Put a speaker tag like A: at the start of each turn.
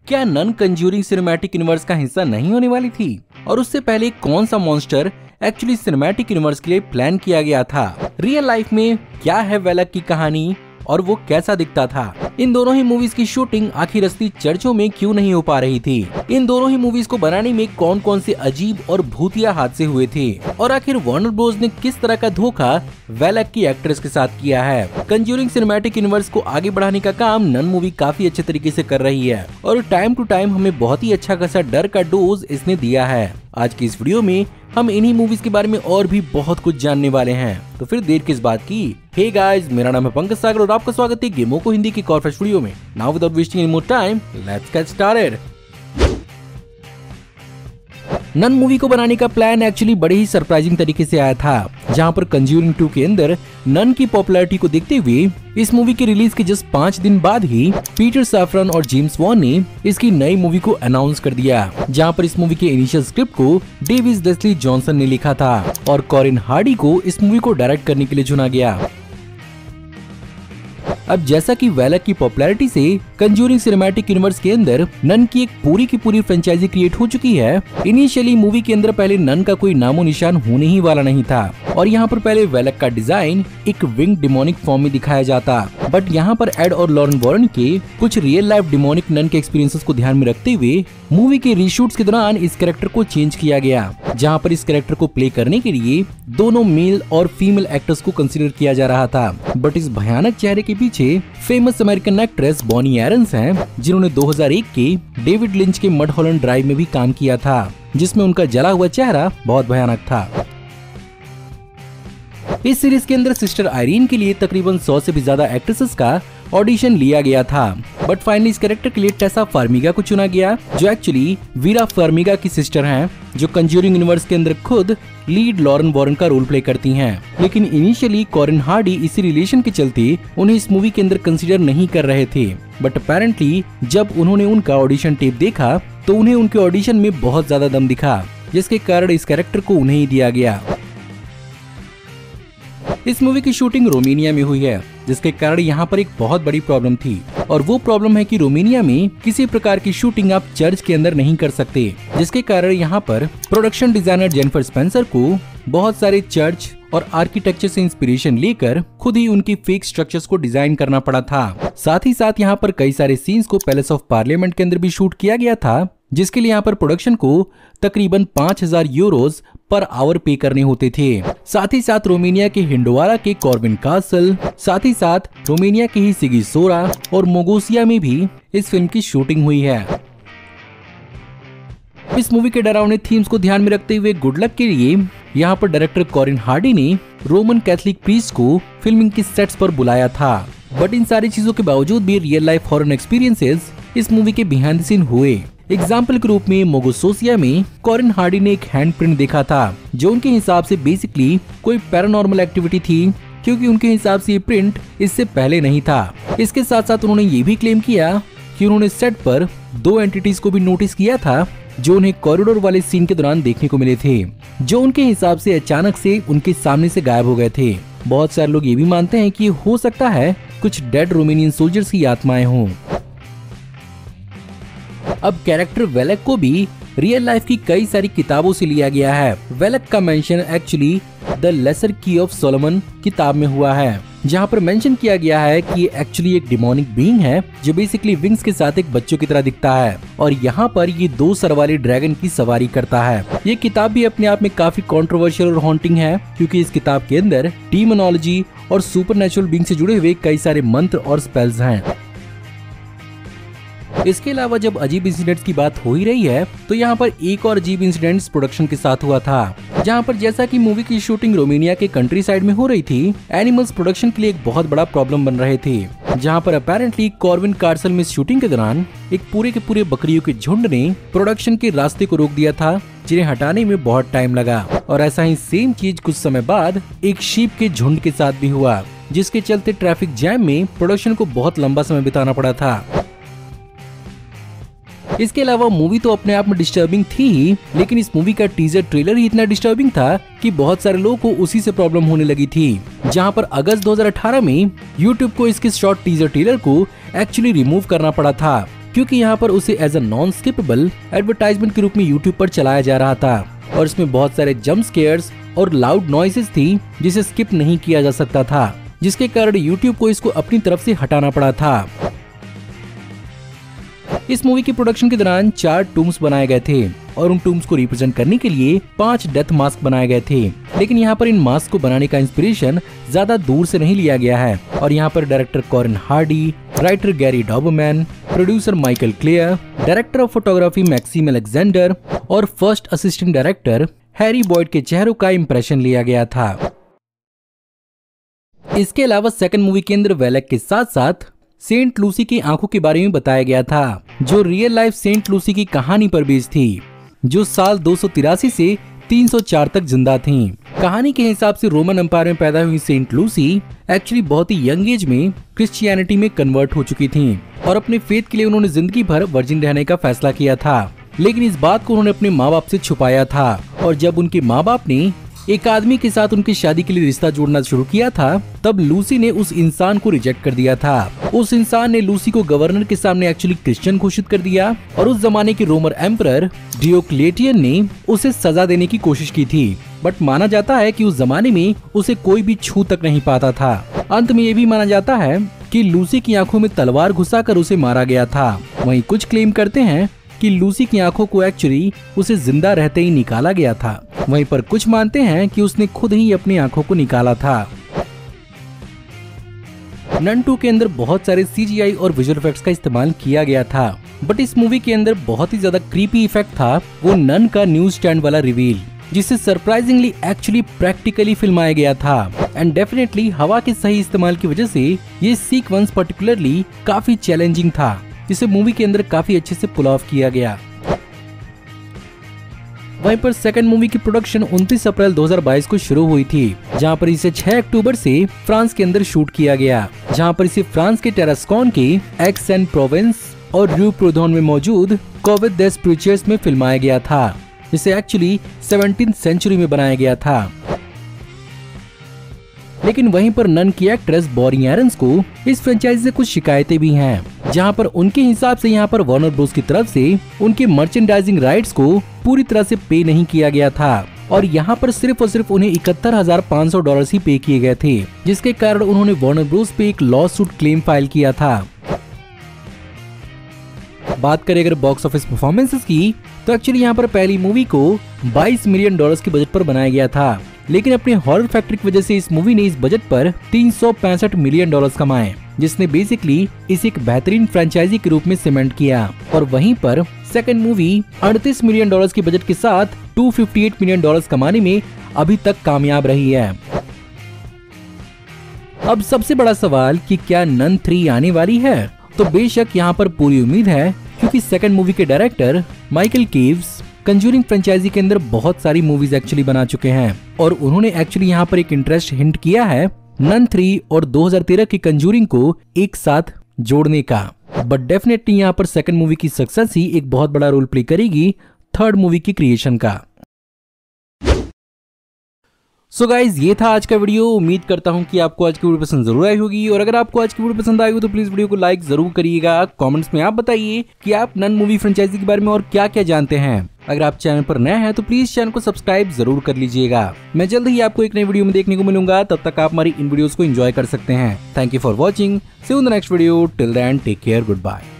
A: क्या none conjuring cinematic universe का हिस्सा नहीं होने वाली थी? और उससे पहले कौन सा मॉन्स्टर एक्चुअली सिनेमैटिक यूनिवर्स के लिए प्लान किया गया था? रियल लाइफ में क्या है वेलक की कहानी और वो कैसा दिखता था? इन दोनों ही मूवीज की शूटिंग आखिर असली चर्चों में क्यों नहीं हो पा रही थी? इन दोनों ही मूवीज को बनाने में कौन कौन से अजीब और भूतिया हादसे हुए थे? और आखिर वार्नर ब्रोस ने किस तरह का धोखा वेलक की एक्ट्रेस के साथ किया है? कंज्यूरिंग सिनेमैटिक यूनिवर्स को आगे बढ़ाने का काम नन मूवी काफी अच्छे तरीके से कर रही है और टाइम टू टाइम हमें बहुत ही अच्छा खासा डर का डोज इसने दिया है। आज की इस वीडियो में हम इन्हीं मूवीज के बारे में और भी बहुत कुछ जानने वाले हैं, तो फिर देर किस बात की। हे गाइस, मेरा नाम है पंकज सागर और आपका स्वागत है गेमों को हिंदी की एक और फ्रेश वीडियो में। Now without wasting any more time, let's get started. Nun movie को बनाने का प्लान एक्चुअली बड़े ही सरप्राइजिंग तरीके से आया था, जहां पर कंज्यूरिंग 2 के अंदर नन की पॉपुलैरिटी को देखते हुए इस मूवी के रिलीज के जस्ट 5 दिन बाद ही पीटर सैफरन और जेम्स वॉन ने इसकी नई मूवी को अनाउंस कर दिया, जहां पर इस मूवी के इनिशियल स्क्रिप्ट को डेविस लेस्ली जॉनसन ने लिखा था और कॉरिन हार्डी को इस मूवी को डायरेक्ट करने के लिए चुना गया। अब जैसा कि वेलक की पॉपुलैरिटी से कंज्यूरिंग सिनेमैटिक यूनिवर्स के अंदर नन की एक पूरी की पूरी फ्रेंचाइजी क्रिएट हो चुकी है, इनिशियली मूवी के अंदर पहले नन का कोई नामो निशान होने ही वाला नहीं था और यहाँ पर पहले वेलक का डिजाइन एक विंग डिमोनिक फॉर्म में दिखाया जाता, बट यहाँ पर एड और लॉरेन वॉरेन के कुछ रियल लाइफ डिमोनिक नन के एक्सपीरियंसेस को ध्यान में रखते हुए मूवी के रीशूट्स के दौरान इस कैरेक्टर को चेंज किया गया, जहाँ पर इस कैरेक्टर को प्ले करने के लिए दोनों मेल और फीमेल एक्टर्स को कंसीडर किया जा रहा था। बट इस भयानक चेहरे के पीछे famous American actress Bonnie Aarons हैं, जिन्होंने 2001 के डेविड लिंच के मडहॉलैंड ड्राइव में भी काम किया था, जिसमें उनका जला हुआ चेहरा बहुत भयानक था। इस सीरीज के अंदर सिस्टर आयरीन के लिए तकरीबन 100 से भी ज्यादा एक्ट्रेसेस का ऑडिशन लिया गया था, बट फाइनली इस कैरेक्टर के लिए टेसा फार्मिगा को चुना गया, जो एक्चुअली वीरा फार्मिगा की सिस्टर हैं, जो कंज्यूरिंग यूनिवर्स के अंदर खुद लीड लॉरेन वॉरेन का रोल प्ले करती हैं। लेकिन इनिशियली कॉरिन हार्डी इसी रिलेशन के चलते उन्हें इस मूवी के अंदर कंसीडर नहीं कर रहे थे, बट अपेरेंटली जब उन्होंने उनका ऑडिशन टेप देखा तो उन्हें उनके ऑडिशन में बहुत ज्यादा दम दिखा, जिसके कारण इस कैरेक्टर को उन्हें ही दिया गया। इस मूवी की शूटिंग रोमानिया में हुई है, जिसके कारण यहाँ पर एक बहुत बड़ी प्रॉब्लम थी और वो प्रॉब्लम है कि रोमानिया में किसी प्रकार की शूटिंग आप चर्च के अंदर नहीं कर सकते, जिसके कारण यहाँ पर प्रोडक्शन डिजाइनर जेनिफर स्पेंसर को बहुत सारे चर्च और आर्किटेक्चर से इंस्पिरेशन लेकर खुद ही उनकी फेक स्ट्रक्चर्स को डिजाइन करना पड़ा था। साथ ही साथ यहाँ पर कई सारे सीन्स को पैलेस ऑफ पार्लियामेंट के अंदर भी शूट किया गया था, जिसके लिए यहाँ पर प्रोडक्शन को तकरीबन 5000 यूरोज पर आवर पे करने होते थे। साथ ही साथ रोमानिया के हिंडोवारा के कॉर्विन कासल, साथ ही साथ रोमानिया के ही सिगिसोरा और मोगोसिया में भी इस फिल्म की शूटिंग हुई है। इस मूवी के डरावने थीम्स को ध्यान में रखते हुए गुड लक के लिए यहाँ पर डायरेक्टर कॉरिन हार्डी ने रोमन कैथोलिक प्रीस्ट को फिल्मिंग के सेट्स पर बुलाया था, बट इन सारी चीजों के बावजूद भी रियल लाइफ हॉरर एक्सपीरियंसेस इस मूवी के बिहाइंड द सीन हुए। एग्जाम्पल के रूप में मोगोसोसिया में कॉरिन हार्डी ने एक हैंड प्रिंट देखा था, जो उनके हिसाब से बेसिकली कोई पैरानॉर्मल एक्टिविटी थी, क्योंकि उनके हिसाब से ये प्रिंट इससे पहले नहीं था। इसके साथ साथ उन्होंने ये भी क्लेम किया कि उन्होंने सेट पर 2 एंटिटीज को भी नोटिस किया था, जो उन्हें कॉरिडोर वाले सीन के दौरान देखने को मिले थे, जो उनके हिसाब से अचानक से उनके सामने से गायब हो गए थे। बहुत सारे लोग ये भी मानते हैं कि हो सकता है कुछ डेड रोमानियन सोल्जर्स की आत्माएं हों। अब कैरेक्टर वेलक को भी रियल लाइफ की कई सारी किताबों से लिया गया है। वेलक का mention actually the lesser key of Solomon किताब में हुआ है, जहाँ पर मेंशन किया गया है कि ये एक्चुअली एक डिमोनिक बीइंग है, जो बेसिकली विंग्स के साथ एक बच्चों की तरह दिखता है और यहाँ पर ये 2 सर वाले ड्रैगन की सवारी करता है। ये किताब भी अपने आप में काफी कंट्रोवर्शियल और हॉन्टिंग है, क्योंकि इस किताब के अंदर डीमोनोलॉजी और सुपरनेचुरल बीइंग से जुड़े हुए कई सारे मंत्र और स्पेल्स हैं। इसके अलावा जब अजीब इंसिडेंट्स की बात हो ही रही है, तो यहाँ पर एक और अजीब इंसिडेंट प्रोडक्शन के साथ हुआ था, जहाँ पर जैसा कि मूवी की शूटिंग रोमानिया के कंट्री साइड में हो रही थी, एनिमल्स प्रोडक्शन के लिए एक बहुत बड़ा प्रॉब्लम बन रहे थे, जहाँ पर अपेरेंटली कॉर्विन कार्सल में शूटिंग के दौरान एक पूरे के पूरे बकरियों के झुंड ने प्रोडक्शन के रास्ते को रोक दिया था, जिन्हें हटाने में बहुत टाइम लगा। और ऐसा ही सेम चीज कुछ समय बाद एक शीप के झुंड के साथ भी हुआ, जिसके चलते ट्रैफिक जैम में प्रोडक्शन को बहुत लंबा समय बिताना पड़ा था। इसके अलावा मूवी तो अपने आप में डिस्टर्बिंग थी ही, लेकिन इस मूवी का टीजर ट्रेलर ही इतना डिस्टर्बिंग था कि बहुत सारे लोगों को उसी से प्रॉब्लम होने लगी थी, जहां पर अगस्त 2018 में YouTube को इसके शॉर्ट टीजर ट्रेलर को एक्चुअली रिमूव करना पड़ा था, क्योंकि यहाँ पर उसे as a non skippable advertisement के रूप में यूट्यूब पर चलाया जा रहा था और इसमें बहुत सारे जंप स्केयर्स और लाउड नॉइसेस थी जिसे स्किप नहीं किया जा सकता था, जिसके कारण यूट्यूब को इसको अपनी तरफ से हटाना पड़ा था। इस मूवी की प्रोडक्शन के दौरान 4 टूम्स बनाए गए थे और उन टूम्स को रिप्रेजेंट करने के लिए 5 डेथ मास्क बनाए गए थे, लेकिन यहाँ पर इन मास्क को बनाने का इंस्पिरेशन ज्यादा दूर से नहीं लिया गया है और यहाँ पर director Corin Hardy, writer Gary Dauberman, producer Michael Clear, director of photography Maxime Alexandre और first assistant director Harry Boyd के चेहरों का इंप्रेशन लिया गया था। इसके अलावा सेकंड मूवी के अंदर वेलक के साथ साथ सेंट लूसी की आंखों के बारे में बताया गया था, जो रियल लाइफ सेंट लूसी की कहानी पर बेस्ड थी, जो साल 283 से 304 तक जिंदा थीं। कहानी के हिसाब से रोमन एम्पायर में पैदा हुई सेंट लूसी एक्चुअली बहुत ही यंग एज में क्रिश्चियनिटी में कन्वर्ट हो चुकी थीं और अपने फेथ के लिए उन्होंने जिंदगी भर वर्जिन रहने का फैसला किया था, लेकिन इस बात को उन्होंने अपने माँ बाप से छुपाया था और जब उनके माँ बाप ने एक आदमी के साथ उनकी शादी के लिए रिश्ता जोड़ना शुरू किया था, तब लूसी ने उस इंसान को रिजेक्ट कर दिया था। उस इंसान ने लूसी को गवर्नर के सामने एक्चुअली क्रिश्चियन घोषित कर दिया और उस जमाने के रोमन एम्परर डियोक्लेटियन ने उसे सजा देने की कोशिश की थी, बट माना जाता है कि उस जमाने में उसे कोई भी छू तक नहीं पाता था। अंत में ये भी माना जाता है कि लूसी की आंखों में तलवार घुसाकर उसे मारा गया था। वहीं कुछ क्लेम करते हैं कि लूसी की आंखों को एक्चुअली उसे जिंदा रहते ही निकाला गया था, वहीं पर कुछ मानते हैं कि उसने खुद ही अपनी आंखों को निकाला था। नन 2 के अंदर बहुत सारे CGI और विजुअल इफेक्ट्स का इस्तेमाल किया गया था, बट इस मूवी के अंदर बहुत ही ज्यादा क्रीपी इफेक्ट था वो नन का न्यूज स्टैंड वाला रिवील, जिसे सरप्राइजिंगली एक्चुअली प्रैक्टिकली फिल्माया गया था एंड डेफिनेटली हवा के सही इस्तेमाल की वजह से ये सीक्वेंस पर्टिकुलरली काफी चैलेंजिंग था, जिसे मूवी के अंदर काफी अच्छे से पुल ऑफ किया गया। वहीं पर सेकंड मूवी की प्रोडक्शन 29 अप्रैल 2022 को शुरू हुई थी, जहां पर इसे 6 अक्टूबर से फ्रांस के अंदर शूट किया गया, जहां पर इसे फ्रांस के टेरास्कॉन के एक्सेन प्रोविंस और रू प्रोधोन में मौजूद कोविड देस प्रीचर्स में फिल्माया गया था, जिसे एक्चुअली 17th सेंचुरी में बनाया गया था। लेकिन वहीं पर नन की एक्ट्रेस बॉरी एरन्स को इस फ्रेंचाइजी से कुछ शिकायतें भी हैं, जहां पर उनके हिसाब से यहां पर वार्नर ब्रोस की तरफ से उनके मर्चेंडाइजिंग राइट्स को पूरी तरह से पे नहीं किया गया था और यहां पर सिर्फ और सिर्फ उन्हें $71,500 ही पे किए गए थे, जिसके कारण उन्होंने वार्नर ब्रोस पे एक लॉ सूट क्लेम फाइल किया था। बात करें अगर बॉक्स ऑफिस परफॉर्मेंसेस की, तो एक्चुअली यहाँ पर पहली मूवी को $22 मिलियन के बजट पर बनाया गया था, लेकिन अपने हॉरर फैक्टर की वजह से इस मूवी ने इस बजट पर $365 मिलियन कमाए, जिसने बेसिकली इसे एक बेहतरीन फ्रेंचाइजी के रूप में सीमेंट किया। और वहीं पर सेकंड मूवी $38 मिलियन के बजट के साथ $258 मिलियन कमाने में अभी तक कामयाब रही है। अब सबसे बड़ा सवाल कि क्या नन 3 आने वाली है, तो बेशक यहाँ पर पूरी उम्मीद है, क्योंकि सेकंड मूवी के director Michael Chaves Conjuring franchise के अंदर बहुत सारी मूवीज एक्चुअली बना चुके हैं और उन्होंने एक्चुअली यहाँ पर एक इंटरेस्ट हिंट किया है नन 3 और 2013 की कंजूरिंग को एक साथ जोड़ने का, बट डेफिनेटली यहाँ पर सेकंड मूवी की सक्सेस ही एक बहुत बड़ा रोल प्ले करेगी थर्ड मूवी की क्रिएशन का। सो गाइज, ये था आज का वीडियो। उम्मीद करता हूँ कि आपको आज की वीडियो पसंद जरूर आई होगी और अगर आपको आज की वीडियो पसंद आई हो तो प्लीज वीडियो को लाइक जरूर करिएगा। कमेंट्स में आप बताइए कि आप नन मूवी फ्रेंचाइजी के बारे में और क्या क्या जानते हैं। अगर आप चैनल पर नए हैं तो प्लीज चैनल को सब्सक्राइब जरूर कर लीजिएगा। मैं जल्द ही आपको एक नई वीडियो में देखने को मिलूंगा, तब तक आप हमारी इन वीडियोस को एंजॉय कर सकते हैं। Thank you for watching, see you in the next video, till then take care, good bye.